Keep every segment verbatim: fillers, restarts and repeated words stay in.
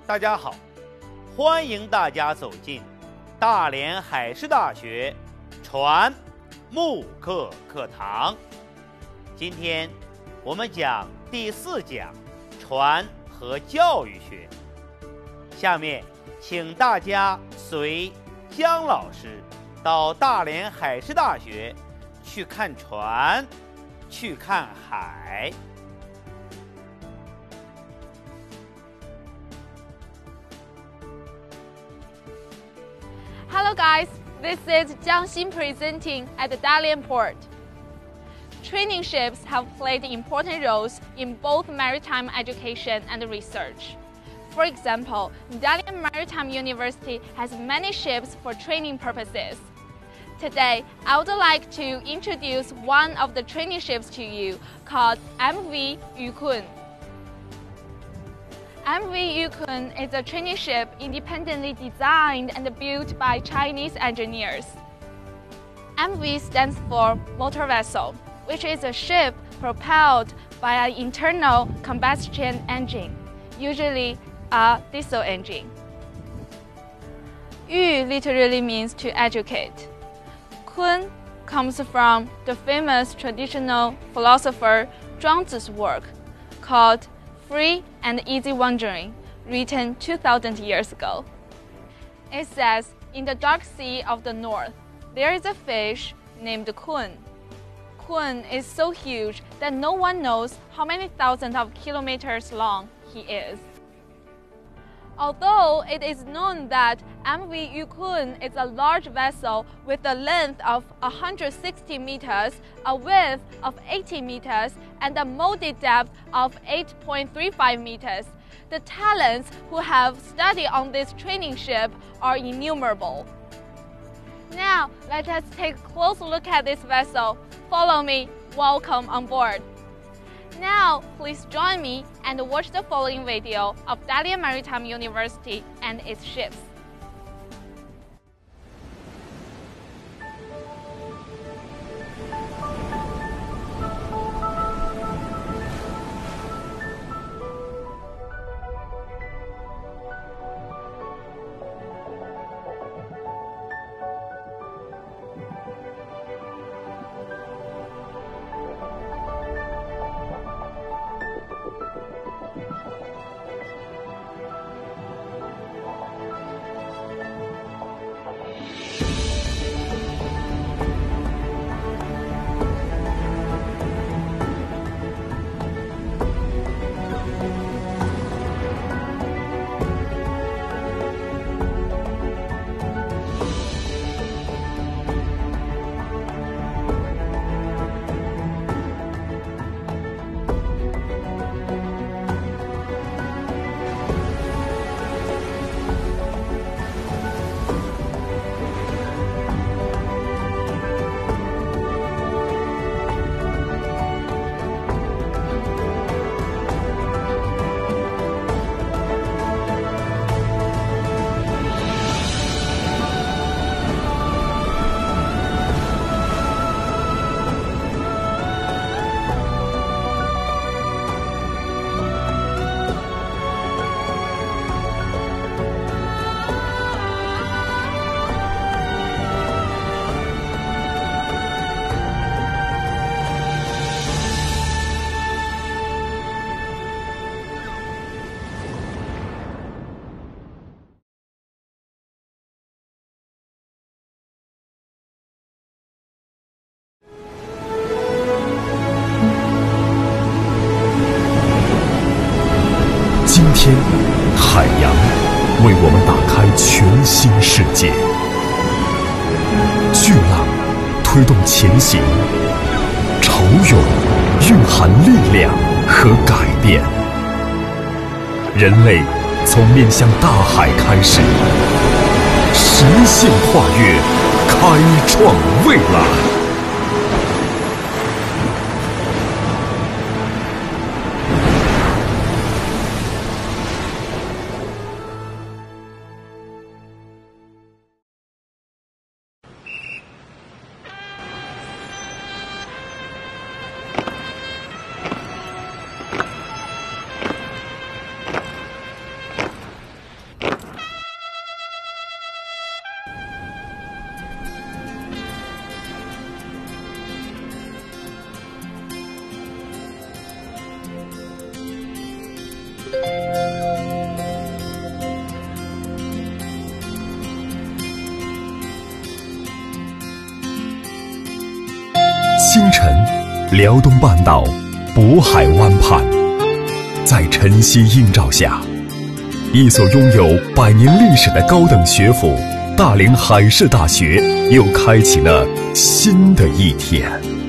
大家好，欢迎大家走进大连海事大学船木课课堂。今天我们讲第四讲船和教育学。下面请大家随姜老师到大连海事大学去看船，去看海。 Hello guys, this is Jiang Xin presenting at the Dalian port. Training ships have played important roles in both maritime education and research. For example, Dalian Maritime University has many ships for training purposes. Today, I would like to introduce one of the training ships to you called M V Yukun. M V Yukun is a training ship independently designed and built by Chinese engineers. M V stands for motor vessel, which is a ship propelled by an internal combustion engine, usually a diesel engine. Yu literally means to educate. Kun comes from the famous traditional philosopher Zhuangzi's work called Free and Easy Wandering, written two thousand years ago. It says, in the dark sea of the north, there is a fish named Kun. Kun is so huge that no one knows how many thousands of kilometers long he is. Although it is known that M V Yukun is a large vessel with a length of one hundred sixty meters, a width of eighty meters, and a molded depth of eight point three five meters, the talents who have studied on this training ship are innumerable. Now, let us take a close look at this vessel. Follow me. Welcome on board. Now, please join me and watch the following video of Dalian Maritime University and its ships. 天，海洋为我们打开全新世界，巨浪推动前行，潮涌蕴含力量和改变。人类从面向大海开始，实现跨越，开创未来。 辽东半岛渤海湾畔，在晨曦映照下，一所拥有百年历史的高等学府——大连海事大学，又开启了新的一天。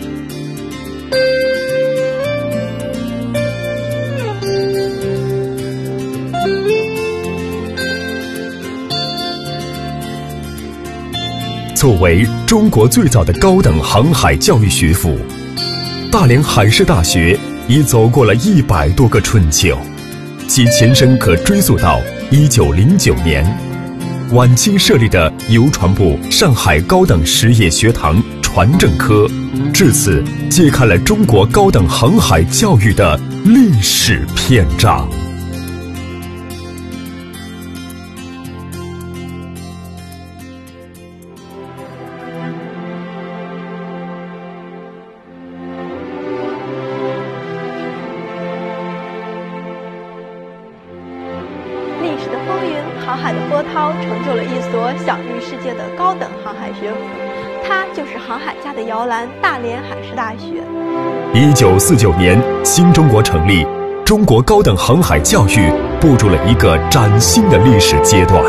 作为中国最早的高等航海教育学府，大连海事大学已走过了一百多个春秋，其前身可追溯到一九零九年，晚清设立的邮传部上海高等实业学堂船政科，至此揭开了中国高等航海教育的历史篇章。 历史的风云，航海的波涛，成就了一所享誉世界的高等航海学府。它就是航海家的摇篮——大连海事大学。 一九四九年，新中国成立，中国高等航海教育步入了一个崭新的历史阶段。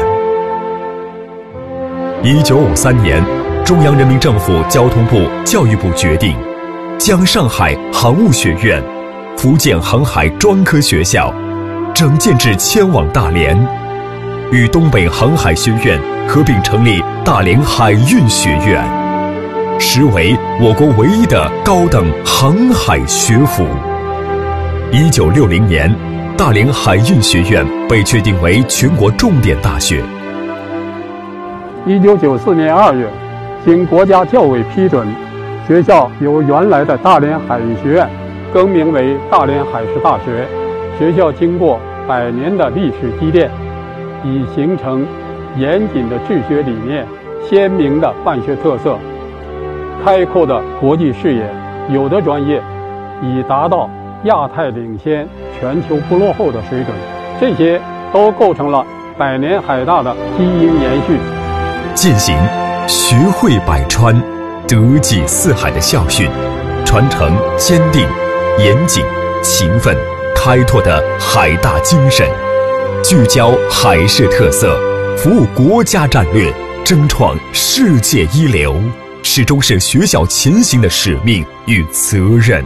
一九五三年，中央人民政府交通部、教育部决定，将上海航务学院、福建航海专科学校整建至迁往大连，与东北航海学院合并成立大连海运学院，实为我国唯一的高等航海学府。一九六零年，大连海运学院被确定为全国重点大学。 一九九四年二月，经国家教委批准，学校由原来的大连海运学院更名为大连海事大学。学校经过百年的历史积淀，已形成严谨的治学理念、鲜明的办学特色、开阔的国际视野，有的专业已达到亚太领先、全球不落后的水准，这些都构成了百年海大的基因延续。 践行学会百川、德济四海的校训，传承坚定、严谨、勤奋、开拓的海大精神，聚焦海事特色，服务国家战略，争创世界一流，始终是学校前行的使命与责任。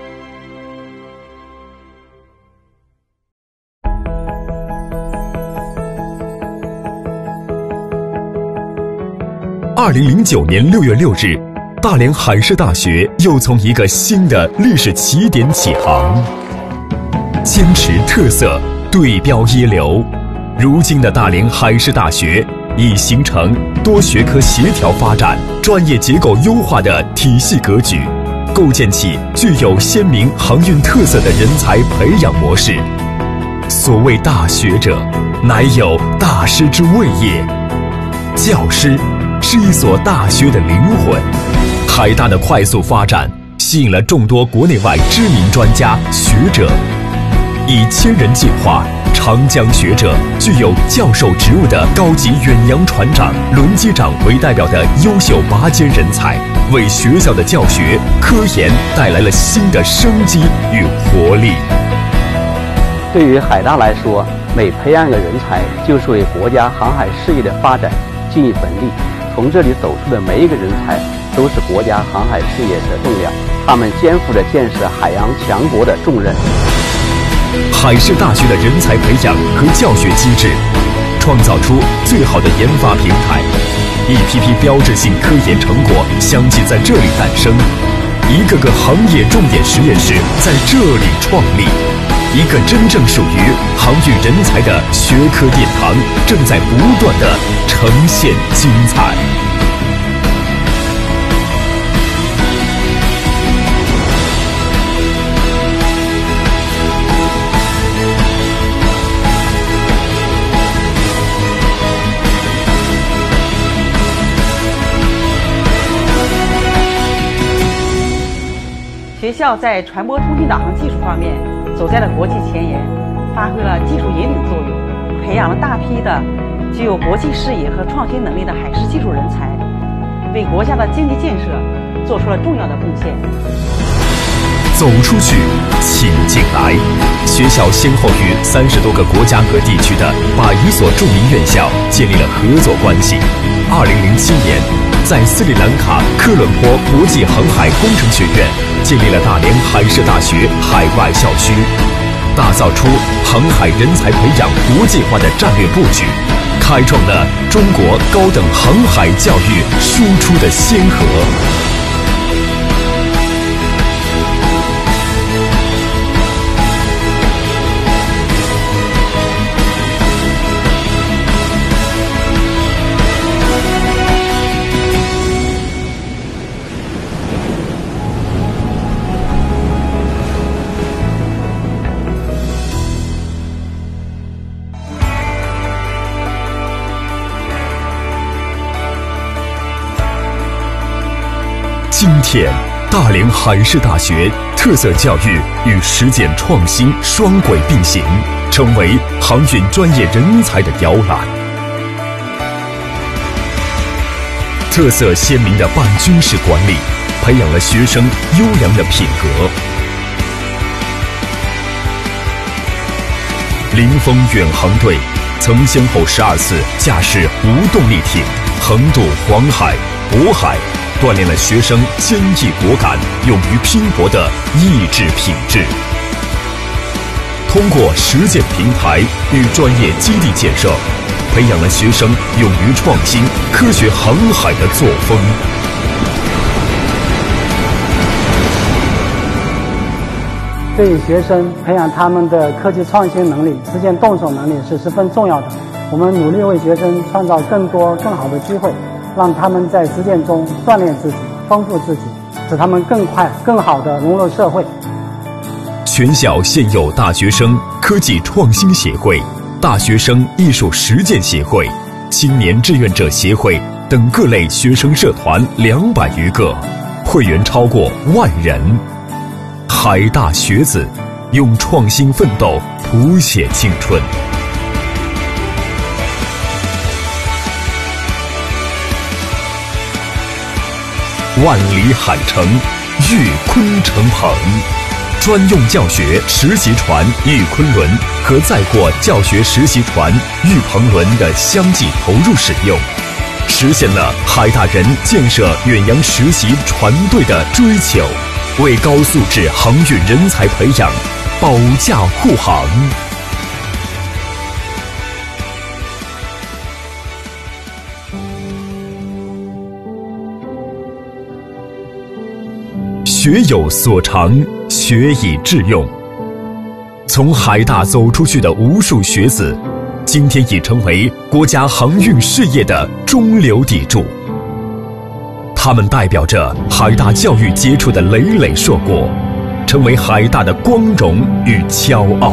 二零零九年六月六日，大连海事大学又从一个新的历史起点起航，坚持特色，对标一流。如今的大连海事大学已形成多学科协调发展、专业结构优化的体系格局，构建起具有鲜明航运特色的人才培养模式。所谓大学者，乃有大师之谓也。教师是一所大学的灵魂。海大的快速发展吸引了众多国内外知名专家学者，以千人计划、长江学者、具有教授职务的高级远洋船长、轮机长为代表的优秀拔尖人才，为学校的教学、科研带来了新的生机与活力。 对于海大来说，每培养一个人才，就是为国家航海事业的发展尽一份力。从这里走出的每一个人才，都是国家航海事业的栋梁，他们肩负着建设海洋强国的重任。 海事大学的人才培养和教学机制，创造出最好的研发平台，一批批标志性科研成果相继在这里诞生，一个个行业重点实验室在这里创立，一个真正属于航运人才的学科殿堂正在不断地呈现精彩。 学校在传播通信导航技术方面走在了国际前沿，发挥了技术引领作用，培养了大批的具有国际视野和创新能力的海事技术人才，为国家的经济建设做出了重要的贡献。 走出去，请进来。学校先后与三十多个国家和地区的百余所著名院校建立了合作关系。二零零七年，在斯里兰卡科伦坡国际航海工程学院建立了大连海事大学海外校区，打造出航海人才培养国际化的战略布局，开创了中国高等航海教育输出的先河。今天，大连海事大学特色教育与实践创新双轨并行，成为航运专业人才的摇篮。特色鲜明的办军事管理，培养了学生优良的品格。临风远航队曾先后十二次驾驶无动力艇横渡黄海、渤海，锻炼了学生坚毅果敢、勇于拼搏的意志品质。通过实践平台与专业基地建设，培养了学生勇于创新、科学航海的作风。 对于学生培养他们的科技创新能力、实践动手能力是十分重要的。我们努力为学生创造更多更好的机会，让他们在实践中锻炼自己、丰富自己，使他们更快、更好地融入社会。 全校现有大学生科技创新协会、大学生艺术实践协会、青年志愿者协会等各类学生社团两百余个，会员超过万人。海大学子用创新奋斗谱写青春。万里海城育昆城鹏，专用教学实习船育昆轮和载货教学实习船育鹏轮的相继投入使用，实现了海大人建设远洋实习船队的追求，为高素质航运人才培养保驾护航。学有所长，学以致用。从海大走出去的无数学子，今天已成为国家航运事业的中流砥柱。他们代表着海大教育杰出的累累硕果，成为海大的光荣与骄傲。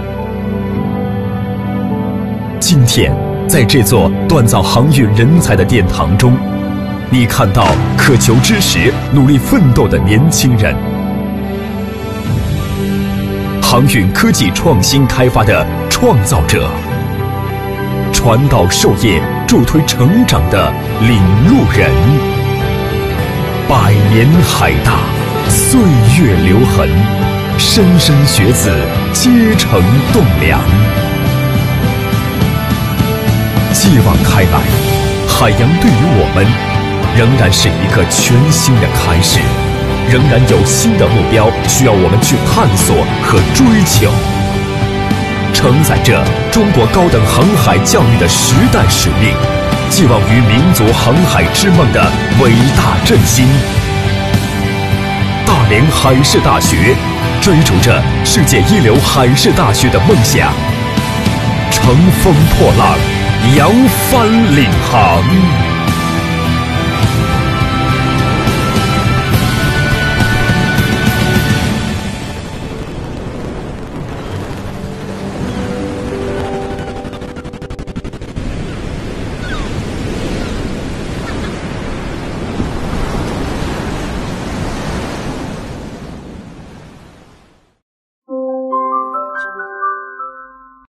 今天，在这座锻造航运人才的殿堂中，你看到渴求知识、努力奋斗的年轻人，航运科技创新开发的创造者，传道授业、助推成长的领路人。百年海大，岁月留痕，莘莘学子皆成栋梁。继往开来，海洋对于我们仍然是一个全新的开始，仍然有新的目标需要我们去探索和追求，承载着中国高等航海教育的时代使命，寄望于民族航海之梦的伟大振兴。大连海事大学追逐着世界一流海事大学的梦想，乘风破浪，扬帆领航。